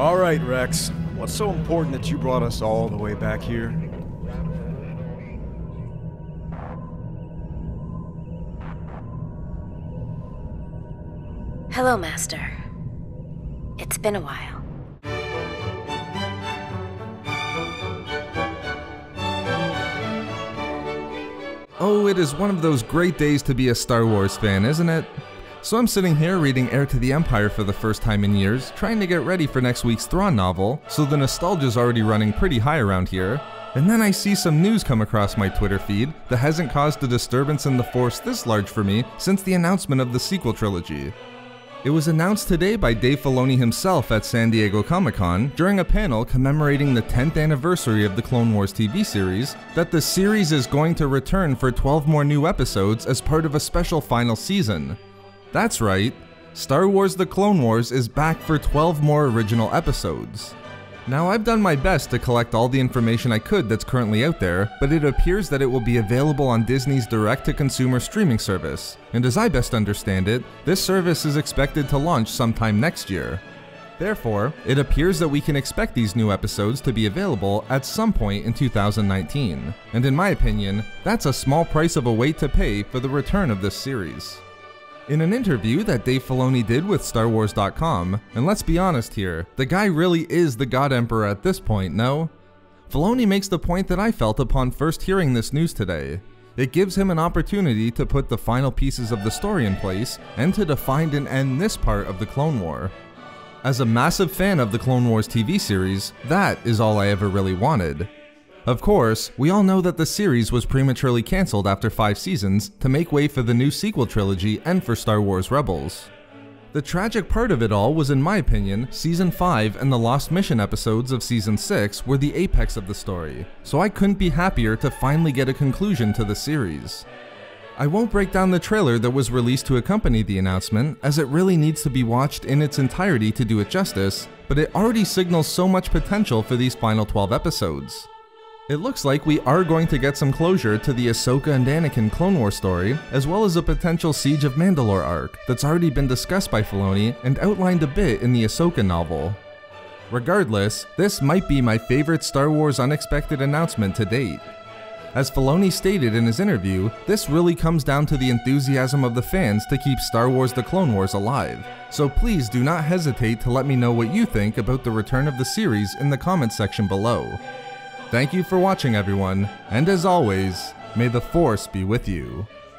Alright, Rex. What's so important that you brought us all the way back here? Hello, Master. It's been a while. Oh, it is one of those great days to be a Star Wars fan, isn't it? So I'm sitting here reading Heir to the Empire for the first time in years, trying to get ready for next week's Thrawn novel, so the nostalgia's already running pretty high around here. And then I see some news come across my Twitter feed that hasn't caused a disturbance in the Force this large for me since the announcement of the sequel trilogy. It was announced today by Dave Filoni himself at San Diego Comic-Con during a panel commemorating the 10th anniversary of the Clone Wars TV series that the series is going to return for 12 more new episodes as part of a special final season. That's right, Star Wars The Clone Wars is back for 12 more original episodes. Now, I've done my best to collect all the information I could that's currently out there, but it appears that it will be available on Disney's direct-to-consumer streaming service, and as I best understand it, this service is expected to launch sometime next year. Therefore, it appears that we can expect these new episodes to be available at some point in 2019, and in my opinion, that's a small price of a wait to pay for the return of this series. In an interview that Dave Filoni did with StarWars.com, and let's be honest here, the guy really is the God Emperor at this point, no? Filoni makes the point that I felt upon first hearing this news today. It gives him an opportunity to put the final pieces of the story in place, and to define and end this part of the Clone War. As a massive fan of the Clone Wars TV series, that is all I ever really wanted. Of course, we all know that the series was prematurely cancelled after 5 seasons to make way for the new sequel trilogy and for Star Wars Rebels. The tragic part of it all was, in my opinion, Season 5 and the Lost Mission episodes of Season 6 were the apex of the story, so I couldn't be happier to finally get a conclusion to the series. I won't break down the trailer that was released to accompany the announcement, as it really needs to be watched in its entirety to do it justice, but it already signals so much potential for these final 12 episodes. It looks like we are going to get some closure to the Ahsoka and Anakin Clone Wars story, as well as a potential Siege of Mandalore arc that's already been discussed by Filoni and outlined a bit in the Ahsoka novel. Regardless, this might be my favorite Star Wars unexpected announcement to date. As Filoni stated in his interview, this really comes down to the enthusiasm of the fans to keep Star Wars The Clone Wars alive, so please do not hesitate to let me know what you think about the return of the series in the comments section below. Thank you for watching, everyone, and as always, may the Force be with you.